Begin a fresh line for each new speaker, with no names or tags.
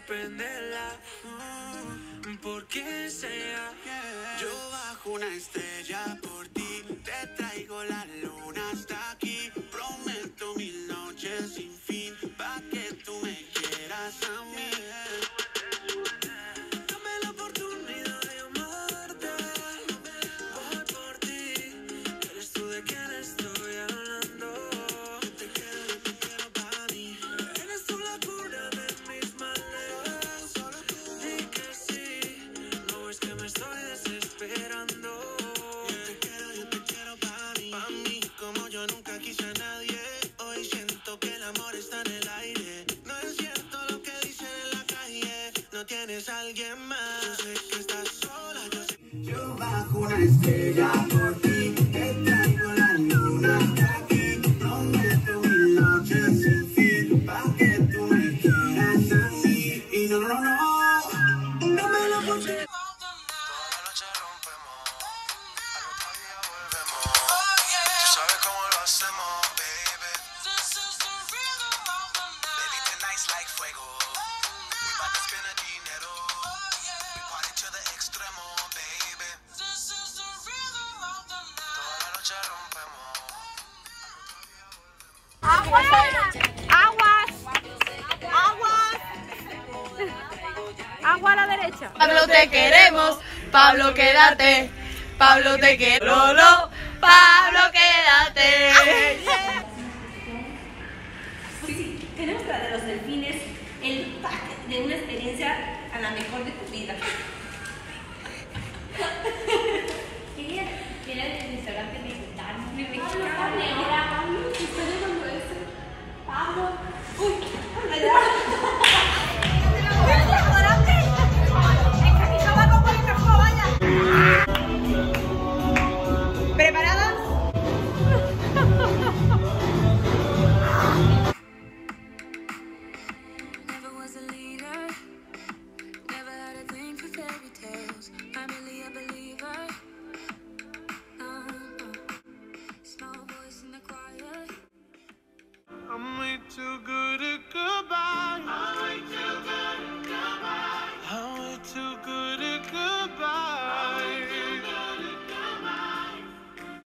prenderla, porque sea. Yo bajo una estrella por ti, te traigo la luna hasta aquí. Prometo 1000 noches sin fin, pa' que tú me quieras a mí. Dame la oportunidad de amarte, voy por ti. Eres tú de quien estoy hablando. Yo te quiero para mí. Eres tú la cura de mis males. Solo tú. Di que sí, no es que me estoy desesperando. Yo te quiero para mí. Pa' mí, como yo nunca quise a nadie. Hoy siento que el amor está en el aire. No es cierto lo que dicen en la calle. No tienes a alguien más. Yo sé que estás sola, yo sé. Yo bajo una estrella por ti, te traigo la luna hasta aquí. Prometo 1000 noches sin fin, pa' que tú me quieras a mí. Y no, no me lo puse. Toda la noche rompemos, al otro día volvemos. Tú sabes cómo lo hacemos, baby. Baby, tonight's like fuego. We bout to spend the dinero. We party to the extremo, baby. Toda la noche rompemos.
¡Aguas! ¡Aguas! ¡Agua a la derecha!
Pablo, te queremos, Pablo, quédate. Pablo, te quiero, Lolo. Pablo, quédate.
Sí, tenemos la de los delfines, el pack de una experiencia a la mejor de tu vida. Tiene el restaurante mexicano. Pablo, ¿qué está llamando ese? Pablo. Uy,
¿Preparadas?
Never was a leader, never had a thing for fairy tales. I'm really a believer. Small voice in the quiet.
I'm way too good.